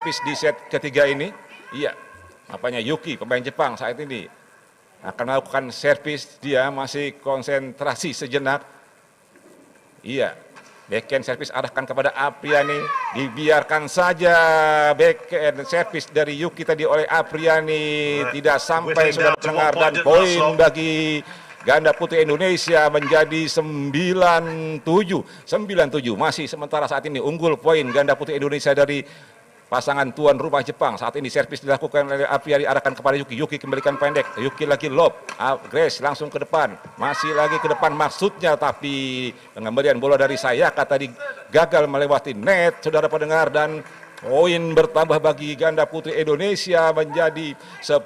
servis di set ketiga ini. Iya, apanya Yuki, pemain Jepang saat ini akan melakukan servis, dia masih konsentrasi sejenak. Iya, backhand servis arahkan kepada Apriani, dibiarkan saja backhand servis dari Yuki tadi oleh Apriani, tidak sampai sudah dengar, dan poin bagi ganda putri Indonesia menjadi 97. Masih sementara saat ini unggul poin ganda putri Indonesia dari pasangan tuan rumah Jepang. Saat ini servis dilakukan oleh Apriani, arahkan kepada Yuki. Yuki kembalikan pendek. Yuki lagi lob. Grace langsung ke depan. Masih lagi ke depan maksudnya, tapi pengembalian bola dari Sayaka tadi gagal melewati net, saudara pendengar, dan poin bertambah bagi ganda putri Indonesia menjadi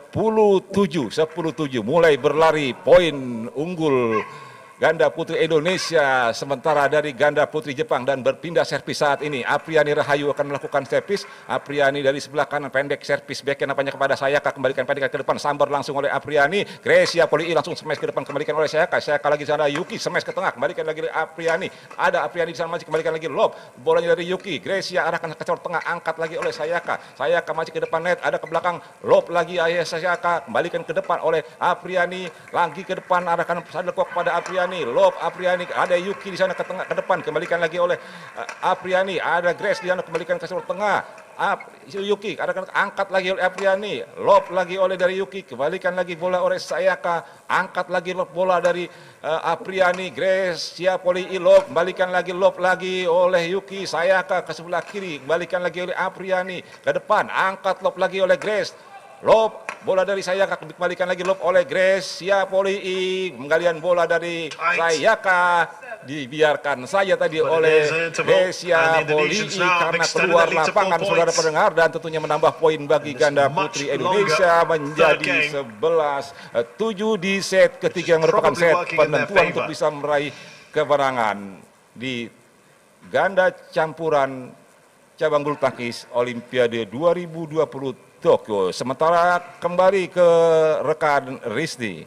10-7. Mulai berlari, poin unggul ganda putri Indonesia sementara dari ganda putri Jepang, dan berpindah servis saat ini. Apriani Rahayu akan melakukan servis. Apriani dari sebelah kanan pendek, servis backhand apanya kepada Sayaka, kembalikan pendek ke depan, sambar langsung oleh Apriani. Grecia Poli langsung smash ke depan, kembalikan oleh Sayaka. Sayaka lagi sana, Yuki smash ke tengah, kembalikan lagi oleh Apriani. Ada Apriani di sana masih, kembalikan lagi lob. Bolanya dari Yuki. Grecia arahkan ke tengah, angkat lagi oleh Sayaka. Sayaka masih ke depan net, ada ke belakang, lob lagi ayah Sayaka, kembalikan ke depan oleh Apriani. Lagi ke depan, arahkan sadel kepada Apriani. Lob Apriani, ada Yuki di sana ke tengah, ke depan, kembalikan lagi oleh Apriani. Ada Grace di sana, kembalikan ke sebelah tengah. Yuki, angkat lagi oleh Apriani, lob lagi oleh dari Yuki, kembalikan lagi bola oleh Sayaka, angkat lagi lob bola dari Apriani. Grace Poli lob, kembalikan lagi lob lagi oleh Yuki. Sayaka ke sebelah kiri, kembalikan lagi oleh Apriani, ke depan, angkat lob lagi oleh Grace. Lob bola dari Sayaka, kembalikan lagi lob oleh Grace Poli. Penggalian bola dari Sayaka dibiarkan saja tadi oleh Grecia Poli karena keluar lapangan, saudara pendengar, dan tentunya menambah poin bagi ganda putri Indonesia menjadi 11-7 di set ketiga yang merupakan set penentuan untuk bisa meraih kemenangan di ganda campuran cabang bulu tangkis Olimpiade 2020 Tokyo. Sementara kembali ke rekan Rizdi.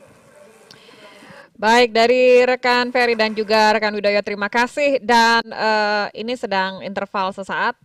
Baik, dari rekan Ferry dan juga rekan Widoyo, terima kasih. Dan ini sedang interval sesaat.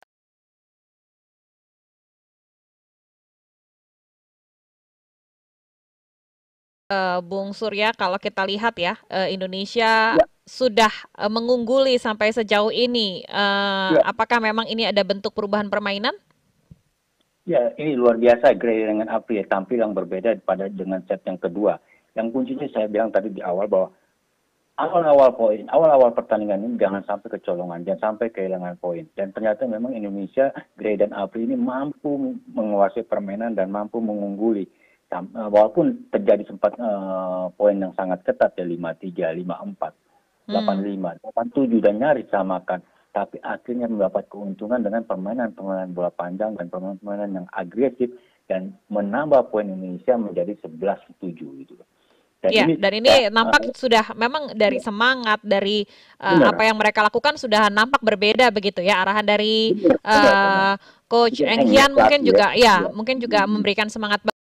Bung Surya, kalau kita lihat ya, Indonesia sudah mengungguli sampai sejauh ini. Apakah memang ini ada bentuk perubahan permainan? Ya, ini luar biasa Gray dengan Apri tampil yang berbeda dengan set yang kedua. Yang kuncinya saya bilang tadi di awal bahwa awal-awal pertandingan ini jangan sampai kecolongan, jangan sampai kehilangan poin. Dan ternyata memang Indonesia, Gray dan Apri ini mampu menguasai permainan dan mampu mengungguli. Walaupun terjadi sempat poin yang sangat ketat ya, 5-3, 5-4, 8-5, 8-7 dan nyaris samakan. Tapi akhirnya mendapat keuntungan dengan permainan bola panjang dan permainan yang agresif, dan menambah poin Indonesia menjadi 11-7 gitu. Dan ini nampak sudah memang dari semangat, dari apa yang mereka lakukan sudah nampak berbeda begitu ya. Arahan dari Coach Eng Hian mungkin juga mungkin juga memberikan semangat